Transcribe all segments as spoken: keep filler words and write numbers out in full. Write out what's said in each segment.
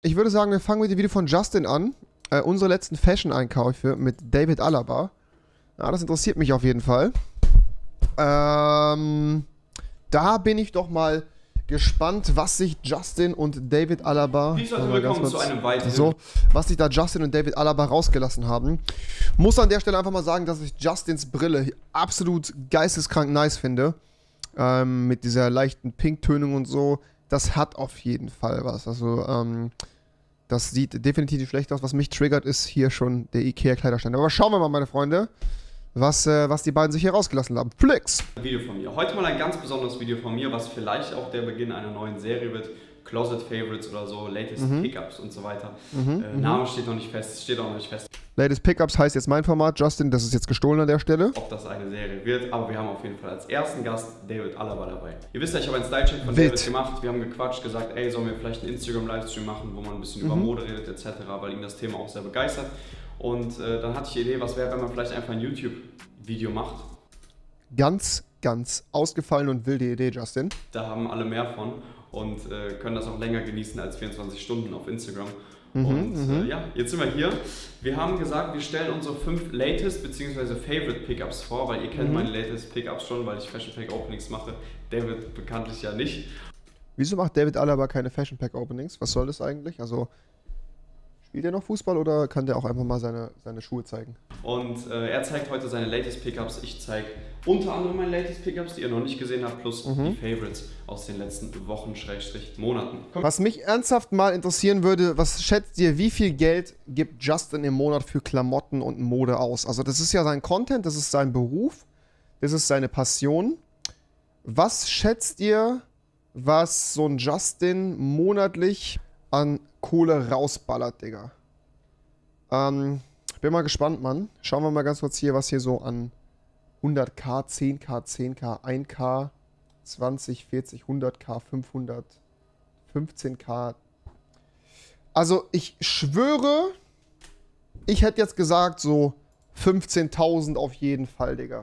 ich würde sagen, wir fangen mit dem Video von Justin an. Äh, unsere letzten Fashion-Einkäufe mit David Alaba. Ja, das interessiert mich auf jeden Fall. Ähm, da bin ich doch mal gespannt, was sich Justin und David Alaba... Willkommen zu einem weiteren... So, was sich da Justin und David Alaba rausgelassen haben. Muss an der Stelle einfach mal sagen, dass ich Justins Brille absolut geisteskrank nice finde. Ähm, mit dieser leichten Pink-Tönung und so. Das hat auf jeden Fall was. Also, ähm, das sieht definitiv nicht schlecht aus. Was mich triggert, ist hier schon der Ikea-Kleiderstand. Aber schauen wir mal, meine Freunde, was, äh, was die beiden sich hier rausgelassen haben. Flix! Video von mir. Heute mal ein ganz besonderes Video von mir, was vielleicht auch der Beginn einer neuen Serie wird. Closet Favorites oder so, Latest mhm. Pickups und so weiter. Mhm. Äh, Name steht noch nicht fest, steht auch noch nicht fest. Latest Pickups heißt jetzt mein Format, Justin, das ist jetzt gestohlen an der Stelle. Ob das eine Serie wird, aber wir haben auf jeden Fall als ersten Gast David Alaba dabei. Ihr wisst ja, ich habe einen Style-Check von Wild. David gemacht, wir haben gequatscht, gesagt, ey, sollen wir vielleicht einen Instagram-Livestream machen, wo man ein bisschen mhm. über Mode redet et cetera, weil ihn das Thema auch sehr begeistert. Und äh, dann hatte ich die Idee, was wäre, wenn man vielleicht einfach ein YouTube-Video macht. Ganz, ganz ausgefallen und wilde Idee, Justin. Da haben alle mehr von und äh, können das auch länger genießen als vierundzwanzig Stunden auf Instagram. Mhm, und mhm. Äh, ja, jetzt sind wir hier. Wir haben gesagt, wir stellen unsere fünf Latest bzw. Favorite Pickups vor, weil ihr kennt mhm. meine Latest Pickups schon, weil ich Fashion Pack Openings mache. David bekanntlich ja nicht. Wieso macht David Alaba keine Fashion Pack Openings? Was soll das eigentlich? Also, spielt er noch Fußball oder kann der auch einfach mal seine, seine Schuhe zeigen? Und äh, er zeigt heute seine Latest Pickups. Ich zeige unter anderem meine Latest Pickups, die ihr noch nicht gesehen habt, plus mhm. die Favorites aus den letzten Wochen, Schrägstrich, Monaten. Komm. Was mich ernsthaft mal interessieren würde, was schätzt ihr, wie viel Geld gibt Justin im Monat für Klamotten und Mode aus? Also das ist ja sein Content, das ist sein Beruf, das ist seine Passion. Was schätzt ihr, was so ein Justin monatlich an Kohle rausballert, Digga? Ähm, bin mal gespannt, Mann. Schauen wir mal ganz kurz hier, was hier so an hunderttausend, zehntausend, zehntausend, ein K, zwanzig, vierzig, hunderttausend, fünfhundert, fünfzehntausend. Also ich schwöre, ich hätte jetzt gesagt so fünfzehntausend auf jeden Fall, Digga.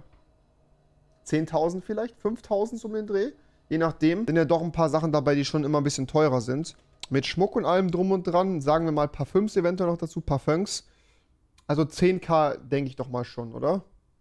zehntausend vielleicht, fünftausend so um den Dreh. Je nachdem. Sind ja doch ein paar Sachen dabei, die schon immer ein bisschen teurer sind. Mit Schmuck und allem drum und dran, sagen wir mal Parfüms eventuell noch dazu, Parfums. Also zehntausend denke ich doch mal schon, oder?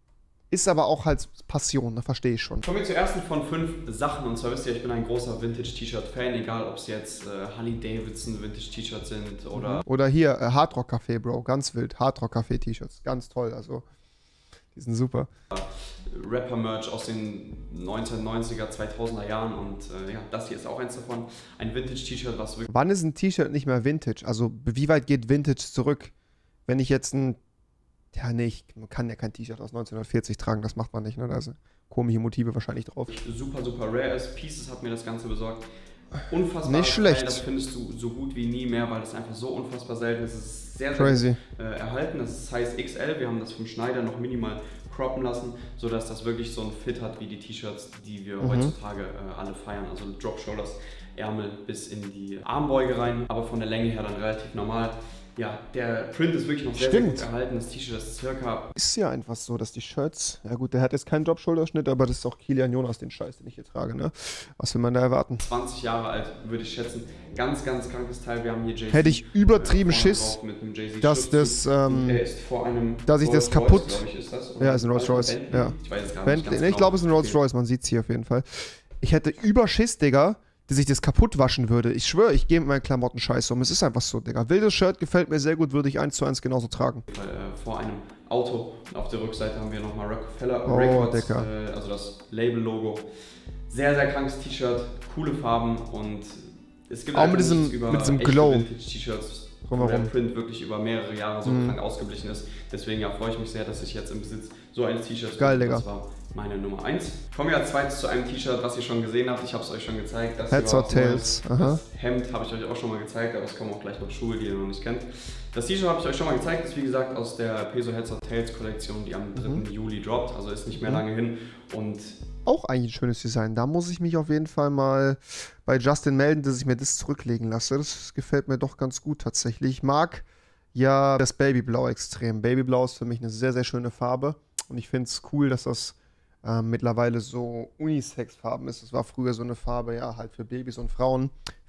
Ist aber auch halt Passion, da verstehe ich schon. Kommen wir zur ersten von fünf Sachen. Und zwar wisst ihr, ich bin ein großer Vintage-T-Shirt-Fan, egal ob es jetzt äh, Harley-Davidson Vintage-T-Shirts sind oder... Oder hier, äh, Hardrock-Café, Bro, ganz wild. Hardrock-Café-T-Shirts, ganz toll, also die sind super. Rapper-Merch aus den neunzehnhundertneunziger, zweitausender Jahren und äh, ja, das hier ist auch eins davon. Ein Vintage-T-Shirt, was wirklich... Wann ist ein T-Shirt nicht mehr Vintage? Also wie weit geht Vintage zurück? Wenn ich jetzt ein... Ja, nee, ich, man kann ja kein T-Shirt aus neunzehnhundertvierzig tragen, das macht man nicht, ne? Da sind komische Motive wahrscheinlich drauf. Super, super rare ist. Pieces hat mir das Ganze besorgt. Unfassbar. Nicht schlecht. Teil, das findest du so gut wie nie mehr, weil das einfach so unfassbar selten ist. Es ist sehr, Crazy. sehr äh, erhalten. Das ist Size X L. Wir haben das vom Schneider noch minimal croppen lassen, sodass das wirklich so ein Fit hat wie die T-Shirts, die wir mhm. heutzutage äh, alle feiern. Also Drop Shoulders, Ärmel bis in die Armbeuge rein, aber von der Länge her dann relativ normal. Ja, der Print ist wirklich noch sehr, sehr gut erhalten. Das T-Shirt ist circa... Ist ja einfach so, dass die Shirts... Ja gut, der hat jetzt keinen Drop-Shoulder-Schnitt, aber das ist auch Kilian Jonas, den Scheiß, den ich hier trage, ne? Was will man da erwarten? zwanzig Jahre alt, würde ich schätzen. Ganz, ganz krankes Teil. Wir haben hier Jay-Z. Hätte ich übertrieben äh, Schiss, dass das... Ähm, der ist vor einem dass ich das kaputt... Royce, ich, ist das, ja, ist ein Rolls-Royce, ja. Ich weiß es gar nicht. Bentley, nee, ich glaube, es ist ein Rolls-Royce, man sieht es hier auf jeden Fall. Ich hätte Überschiss, Digga, dass ich das kaputt waschen würde. Ich schwöre, ich gehe mit meinen Klamotten scheiße um. Es ist einfach so, Digga. Wildes Shirt gefällt mir sehr gut, würde ich eins zu eins genauso tragen. Äh, vor einem Auto. Und auf der Rückseite haben wir nochmal Rockefeller oh, Records, äh, also das Label-Logo. Sehr, sehr krankes T-Shirt, coole Farben und es gibt auch mit diesem, über mit diesem Glow. T-Shirts, wo der Print wirklich über mehrere Jahre so mm. krank ausgeblichen ist. Deswegen ja, freue ich mich sehr, dass ich jetzt im Besitz so eines T-Shirts bin. Geil, Digga. Das war meine Nummer eins. Kommen wir als zweites zu einem T-Shirt, was ihr schon gesehen habt. Ich habe es euch schon gezeigt. Das Heads or Tails. Das Hemd habe ich euch auch schon mal gezeigt, aber es kommen auch gleich noch Schuhe, die ihr noch nicht kennt. Das T-Shirt habe ich euch schon mal gezeigt. Das ist wie gesagt aus der Peso Heads or Tails Kollektion, die am dritten Juli droppt. Also ist nicht mehr mhm. lange hin. Und auch eigentlich ein schönes Design. Da muss ich mich auf jeden Fall mal bei Justin melden, dass ich mir das zurücklegen lasse. Das gefällt mir doch ganz gut tatsächlich. Ich mag ja das Babyblau extrem. Babyblau ist für mich eine sehr, sehr schöne Farbe. Und ich finde es cool, dass das äh, mittlerweile so Unisex-Farben ist. Das war früher so eine Farbe, ja, halt für Babys und Frauen.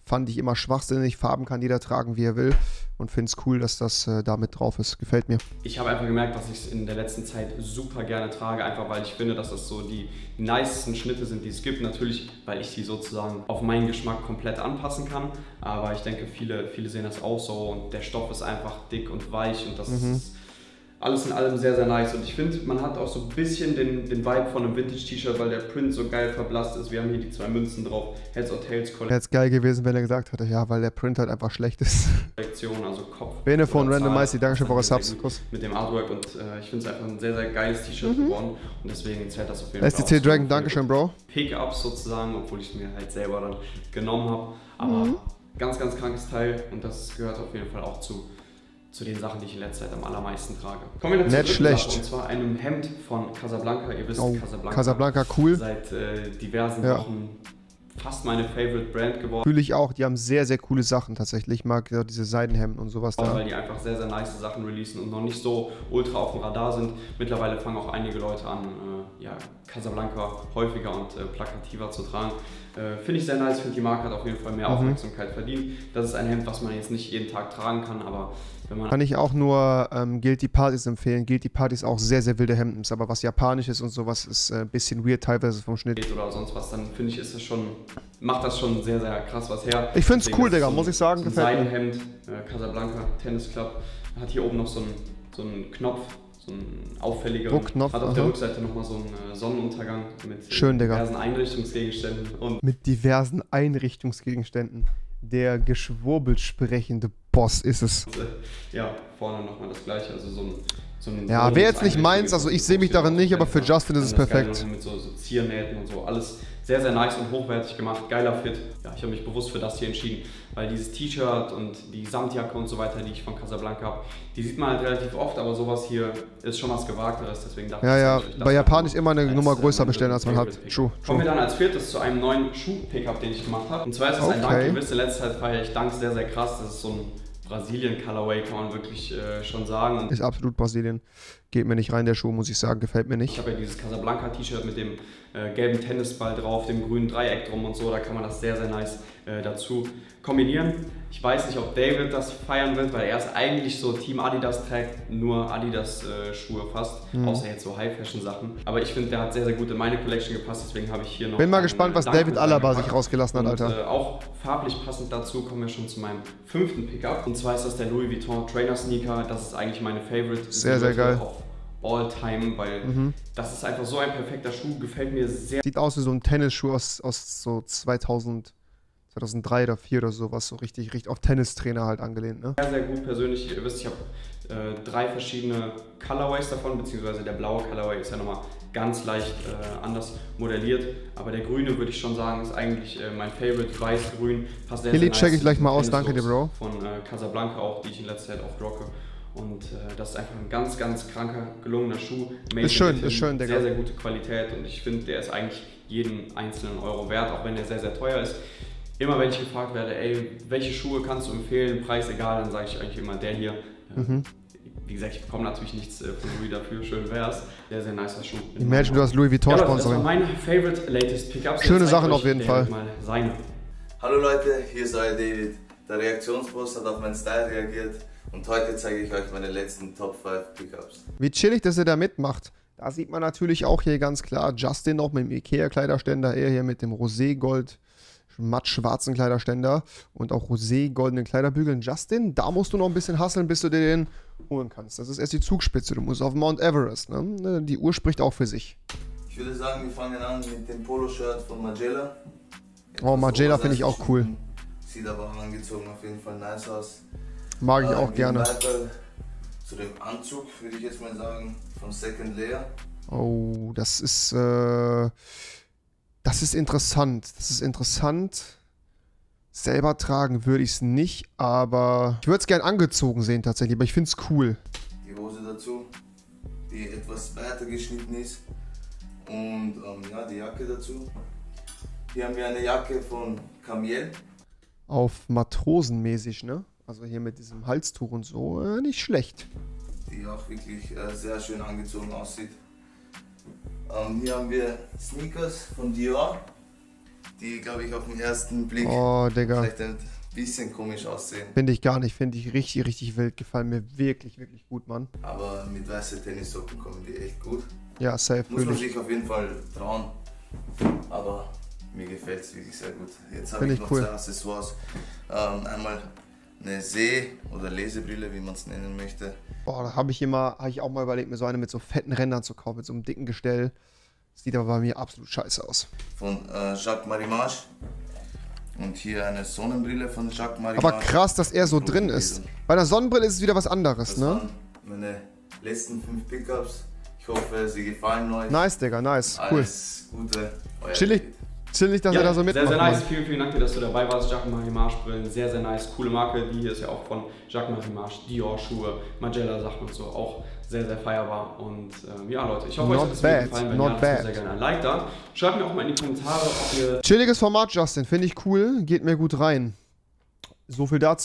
fand ich immer schwachsinnig. Farben kann jeder tragen, wie er will. Und finde es cool, dass das äh, da mit drauf ist. Gefällt mir. Ich habe einfach gemerkt, dass ich es in der letzten Zeit super gerne trage, einfach weil ich finde, dass das so die nicesten Schnitte sind, die es gibt. Natürlich, weil ich die sozusagen auf meinen Geschmack komplett anpassen kann. Aber ich denke, viele, viele sehen das auch so und der Stoff ist einfach dick und weich und das mhm. ist alles in allem sehr, sehr nice. Und ich finde, man hat auch so ein bisschen den, den Vibe von einem Vintage-T-Shirt, weil der Print so geil verblasst ist. Wir haben hier die zwei Münzen drauf. Heads or Tails Kollektion. Wäre jetzt geil gewesen, wenn er gesagt hätte, ja, weil der Print halt einfach schlecht ist. Also Kopf. Bene von Random Icy, dankeschön für eure Subs. Mit dem Artwork und äh, ich finde es einfach ein sehr, sehr geiles T-Shirt mhm. geworden. Und deswegen zählt das auf jeden S D C Fall. S D C Dragon, dankeschön, Bro. Pickups sozusagen, obwohl ich es mir halt selber dann genommen habe. Aber mhm. ganz, ganz krankes Teil und das gehört auf jeden Fall auch zu. zu den Sachen, die ich in letzter Zeit am allermeisten trage. Kommen wir Nicht schlecht. Sache, und zwar einem Hemd von Casablanca. Ihr wisst, oh, Casablanca, Casablanca cool. Seit äh, diversen ja. Wochen fast meine Favorite Brand geworden. Fühle ich auch. Die haben sehr, sehr coole Sachen tatsächlich. Ich mag ja diese Seidenhemden und sowas auch, da. Weil die einfach sehr, sehr nice Sachen releasen und noch nicht so ultra auf dem Radar sind. Mittlerweile fangen auch einige Leute an, äh, ja, Casablanca häufiger und äh, plakativer zu tragen. Äh, finde ich sehr nice. Finde die Marke hat auf jeden Fall mehr mhm. Aufmerksamkeit verdient. Das ist ein Hemd, was man jetzt nicht jeden Tag tragen kann, aber wenn man... Kann ich auch nur ähm, Guilty Parties empfehlen. Guilty Parties auch sehr, sehr wilde Hemden. Aber was japanisch ist und sowas ist ein äh, bisschen weird teilweise vom Schnitt. Oder sonst was, dann finde ich, ist das schon, macht das schon sehr, sehr krass was her. Ich finde es cool, Digga, so muss ich sagen. So ein Seidenhemd, äh, Casablanca Tennis Club, hat hier oben noch so einen, so einen Knopf, so einen auffälligen, Druckknopf, hat auf aha. der Rückseite nochmal so einen äh, Sonnenuntergang mit Schön, äh, Digga. diversen Einrichtungsgegenständen. Und mit diversen Einrichtungsgegenständen. Der geschwurbelt sprechende Boss ist es. Und, äh, ja, vorne nochmal das gleiche, also so ein... So ein ja, wäre jetzt nicht meins, also ich sehe mich darin nicht, aber für Justin ist es perfekt. Mit so, so Ziernähten und so, alles sehr, sehr nice und hochwertig gemacht, geiler Fit. Ja, ich habe mich bewusst für das hier entschieden, weil dieses T-Shirt und die Samtjacke und so weiter, die ich von Casablanca habe, die sieht man halt relativ oft, aber sowas hier ist schon was Gewagteres, deswegen dachte ja, ich... Ja, ja, bei Japanisch immer eine als, Nummer größer äh, bestellen, als man hat. True, true. Kommen wir dann als viertes zu einem neuen Schuh-Pickup, den ich gemacht habe. Und zwar ist es okay. ein Dunk, ihr wisst, in letzter Zeit feiere ich Dunks sehr, sehr krass, das ist so ein Brasilien-Colorway, kann man wirklich äh, schon sagen. Und ist absolut Brasilien. Geht mir nicht rein, der Schuh, muss ich sagen. Gefällt mir nicht. Ich habe ja dieses Casablanca-T-Shirt mit dem äh, gelben Tennisball drauf, dem grünen Dreieck drum und so. Da kann man das sehr, sehr nice äh, dazu kombinieren. Ich weiß nicht, ob David das feiern wird, weil er ist eigentlich so Team Adidas, trägt nur Adidas-Schuhe äh, fast. Mhm. Außer jetzt so High-Fashion-Sachen. Aber ich finde, der hat sehr, sehr gut in meine Collection gepasst. Deswegen habe ich hier noch... Bin mal einen, gespannt, was David Alaba sich rausgelassen hat, Alter. Und, äh, auch farblich passend dazu kommen wir schon zu meinem fünften Pickup. Und zwar ist das der Louis Vuitton Trainer Sneaker. Das ist eigentlich meine Favorite. Sehr, sehr geil. All time, weil mhm. das ist einfach so ein perfekter Schuh, gefällt mir sehr. Sieht aus wie so ein Tennisschuh aus, aus so zweitausend, zweitausenddrei oder zweitausendvier oder sowas, so richtig, richtig auf Tennistrainer halt angelehnt, ne? Sehr, sehr gut persönlich. Ihr wisst, ich habe äh, drei verschiedene Colorways davon, beziehungsweise der blaue Colorway ist ja nochmal ganz leicht äh, anders modelliert, aber der grüne würde ich schon sagen, ist eigentlich äh, mein Favorite, weiß-grün. Passt sehr, Hilly, sehr nice. check ich gleich mal aus, danke dir, Bro. Von äh, Casablanca auch, die ich in letzter Zeit auch rocke. Und äh, das ist einfach ein ganz, ganz kranker, gelungener Schuh. Ist schön, ist schön, Digga. Sehr, sehr gute Qualität und ich finde, der ist eigentlich jeden einzelnen Euro wert, auch wenn der sehr, sehr teuer ist. Immer wenn ich gefragt werde, ey, welche Schuhe kannst du empfehlen, Preis egal, dann sage ich eigentlich immer der hier. Mhm. Wie gesagt, ich bekomme natürlich nichts äh, von Louis dafür, schön wär's. Sehr, sehr nicer Schuh. Imagine, du hast Louis Vuitton ja, Sponsoring. Das war mein favorite latest Pickup. Schöne Sachen auf jeden Fall. Mal seine. Hallo Leute, hier ist euer David. Der Reaktionspost hat auf meinen Style reagiert. Und heute zeige ich euch meine letzten Top fünf Pickups. Wie chillig, dass er da mitmacht. Da sieht man natürlich auch hier ganz klar Justin noch mit dem Ikea-Kleiderständer, er hier mit dem Rosé-Gold, matt-schwarzen Kleiderständer und auch Rosé-goldenen Kleiderbügeln. Justin, da musst du noch ein bisschen hustlen, bis du dir den holen kannst. Das ist erst die Zugspitze, du musst auf Mount Everest. Ne? Die Uhr spricht auch für sich. Ich würde sagen, wir fangen an mit dem Poloshirt von Margiela. Oh, Margiela finde ich auch cool. Sieht aber angezogen auf jeden Fall nice aus. Mag ich äh, auch gerne. Weiter zu dem Anzug, würde ich jetzt mal sagen, von Second Layer. Oh, das ist, äh, das ist interessant. Das ist interessant. Selber tragen würde ich es nicht, aber ich würde es gern angezogen sehen tatsächlich, aber ich finde es cool. Die Hose dazu, die etwas weiter geschnitten ist. Und ähm, ja, die Jacke dazu. Hier haben wir eine Jacke von Camiel. Auf matrosenmäßig, ne? Also hier mit diesem Halstuch und so, äh, nicht schlecht. Die auch wirklich äh, sehr schön angezogen aussieht. Ähm, hier haben wir Sneakers von Dior. die, glaube ich, auf den ersten Blick Oh, Digga. vielleicht ein bisschen komisch aussehen. Finde ich gar nicht. Finde ich richtig, richtig wild. Gefallen mir wirklich, wirklich gut, Mann. Aber mit weißen Tennissocken kommen die echt gut. Ja, safe. Muss man Wirklich. sich auf jeden Fall trauen. Aber mir gefällt es wirklich sehr gut. Jetzt habe Find ich ich noch cool. zwei Accessoires. Ähm, einmal eine Seh- oder Lesebrille, wie man es nennen möchte. Boah, da habe ich immer, habe ich auch mal überlegt, mir so eine mit so fetten Rändern zu kaufen, mit so einem dicken Gestell. Sieht aber bei mir absolut scheiße aus. Von äh, Jacques Marimage. Und hier eine Sonnenbrille von Jacques Marimage. Aber krass, dass er so drin ist. Bei einer Sonnenbrille ist es wieder was anderes, Das ne? waren meine letzten fünf Pickups. Ich hoffe, sie gefallen euch. Nice, Digga, nice. Cool. Alles Gute. Euer Chillig, David. chillig, dass Ja, er da so sehr, mitmacht. sehr nice. Mann. Vielen, vielen Dank dir, dass du dabei warst. Jacques Marimage Brillen, sehr, sehr nice. Coole Marke. Die hier ist ja auch von Jacques Marimage, Dior Schuhe, Magella Sachen und so. Auch sehr, sehr feierbar. Und ähm, ja, Leute, ich hoffe, Not euch hat es bad, gefallen. Wenn not ja, lasst mir bad. sehr gerne ein Like da. Schreibt mir auch mal in die Kommentare, ob ihr Chilliges Format, Justin. Finde ich cool. Geht mir gut rein. So viel dazu.